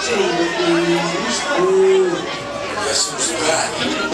Guess who's back?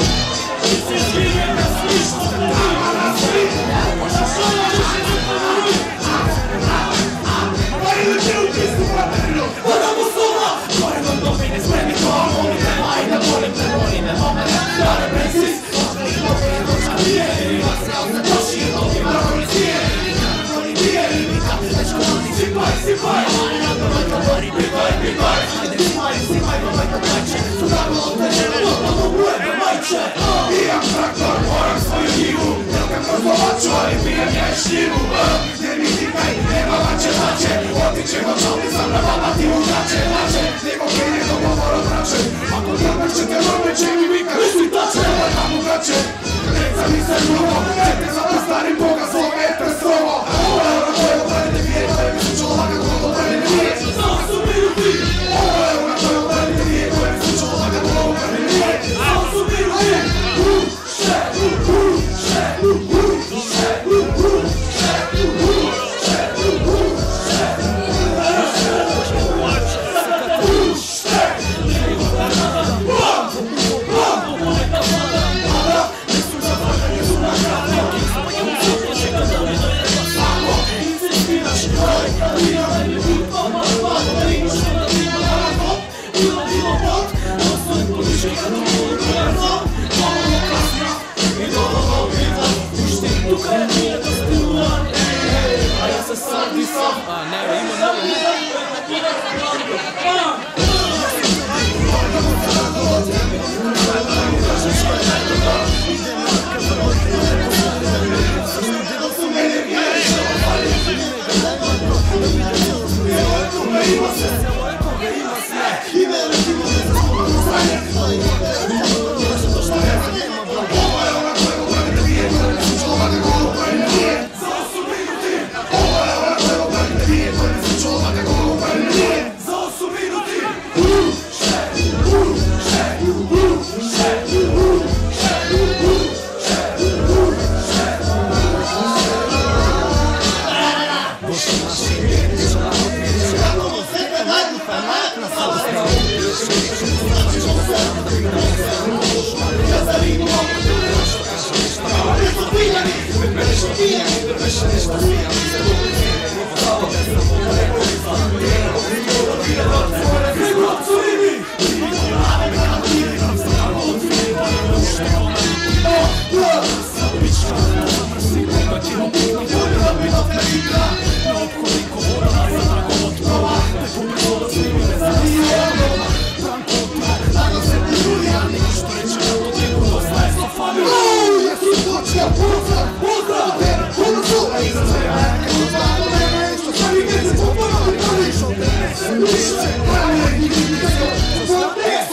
Bijam traktor, moram svoju njivu, jelkam kroz lovaču, ali pijem ja i šljivu. Ne mi tikaj, nema lače, otićemo čovnicam na babati u gaće. Niko krije dogovor od vraće, ako trakaš ćete norme će mi vika, misli tače. Ovaj nam u gaće, reca mi se mnogo, ćete za to starim boga svog etre strovo. Ovo euro koje obranite vije, koje mi su čolaka kod obranite vije. Samo su minuti. Ovo euro koje obranite vije, koje mi su čolaka kod obranite vije. Samo su minuti.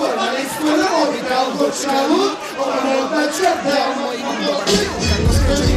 Ovo je odnačer, da je moj